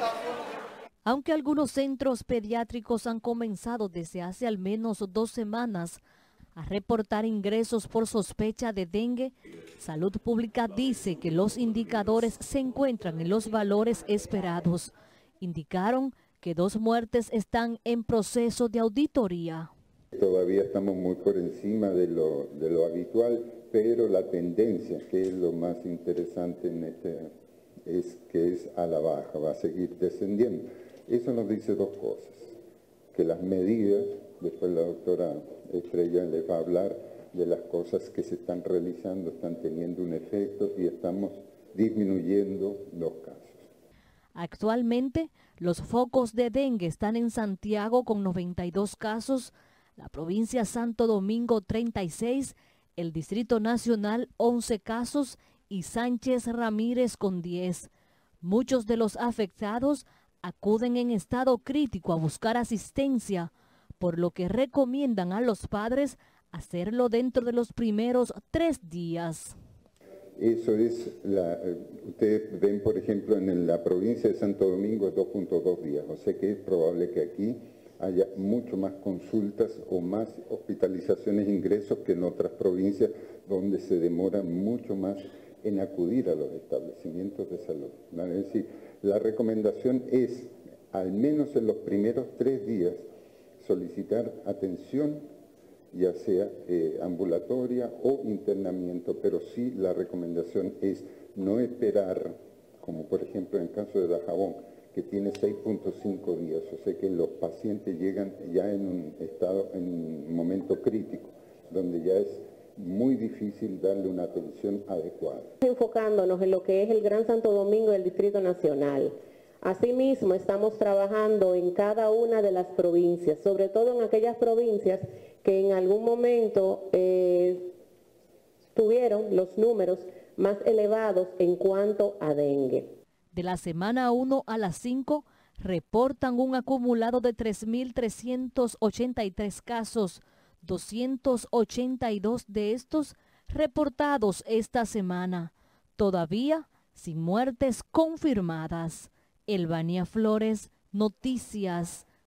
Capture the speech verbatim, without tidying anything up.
Aunque algunos centros pediátricos han comenzado desde hace al menos dos semanas a reportar ingresos por sospecha de dengue, Salud Pública dice que los indicadores se encuentran en los valores esperados. Indicaron que dos muertes están en proceso de auditoría. Todavía estamos muy por encima de lo, de lo habitual, pero la tendencia, que es lo más interesante en este, es que es a la baja, va a seguir descendiendo. Eso nos dice dos cosas, que las medidas, después la doctora Estrella les va a hablar de las cosas que se están realizando, están teniendo un efecto y estamos disminuyendo los casos. Actualmente, los focos de dengue están en Santiago con noventa y dos casos, la provincia Santo Domingo treinta y seis, el Distrito Nacional once casos y Sánchez Ramírez con diez. Muchos de los afectados acuden en estado crítico a buscar asistencia, por lo que recomiendan a los padres hacerlo dentro de los primeros tres días. Eso es, la, ustedes ven por ejemplo en la provincia de Santo Domingo dos punto dos días, o sea que es probable que aquí haya mucho más consultas o más hospitalizaciones e ingresos que en otras provincias donde se demora mucho más en acudir a los establecimientos de salud. ¿Vale? Es decir, la recomendación es, al menos en los primeros tres días, solicitar atención, ya sea eh, ambulatoria o internamiento, pero sí la recomendación es no esperar, como por ejemplo en el caso de Dajabón, que tiene seis punto cinco días, o sea que los pacientes llegan ya en un estado, en un momento crítico, donde ya es muy difícil darle una atención adecuada. Enfocándonos en lo que es el Gran Santo Domingo y el Distrito Nacional. Asimismo, estamos trabajando en cada una de las provincias, sobre todo en aquellas provincias que en algún momento eh, tuvieron los números más elevados en cuanto a dengue. De la semana uno a la cinco, reportan un acumulado de tres mil trescientos ochenta y tres casos, doscientos ochenta y dos de estos reportados esta semana, todavía sin muertes confirmadas. Elvania Flores, Noticias